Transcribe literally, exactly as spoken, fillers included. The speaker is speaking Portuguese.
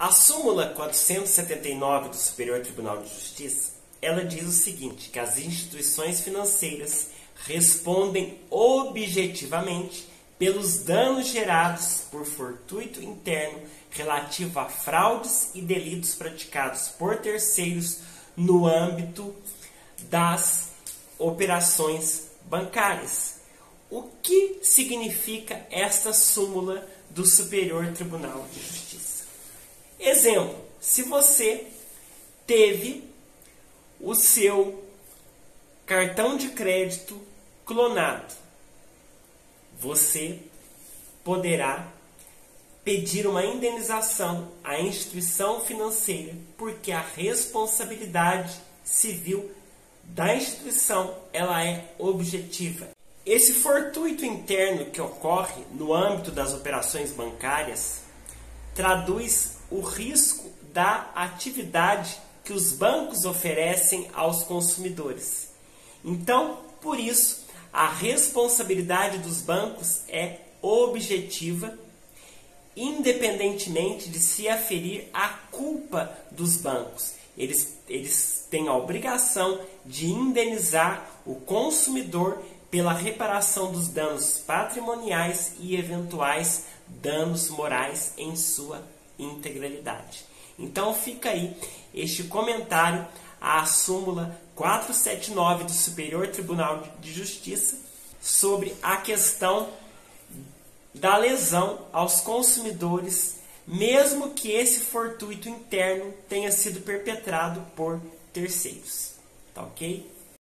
A súmula quatrocentos e setenta e nove do Superior Tribunal de Justiça, ela diz o seguinte, que as instituições financeiras respondem objetivamente pelos danos gerados por fortuito interno relativo a fraudes e delitos praticados por terceiros no âmbito das operações bancárias. O que significa esta súmula do Superior Tribunal de Justiça? Exemplo, se você teve o seu cartão de crédito clonado, você poderá pedir uma indenização à instituição financeira, porque a responsabilidade civil da instituição ela é objetiva. Esse fortuito interno que ocorre no âmbito das operações bancárias traduz o risco da atividade que os bancos oferecem aos consumidores. Então, por isso, a responsabilidade dos bancos é objetiva, independentemente de se aferir a culpa dos bancos. Eles, eles têm a obrigação de indenizar o consumidor pela reparação dos danos patrimoniais e eventuais danos morais em sua integralidade. Então fica aí este comentário à súmula quatrocentos e setenta e nove do Superior Tribunal de Justiça sobre a questão da lesão aos consumidores, mesmo que esse fortuito interno tenha sido perpetrado por terceiros. Tá ok?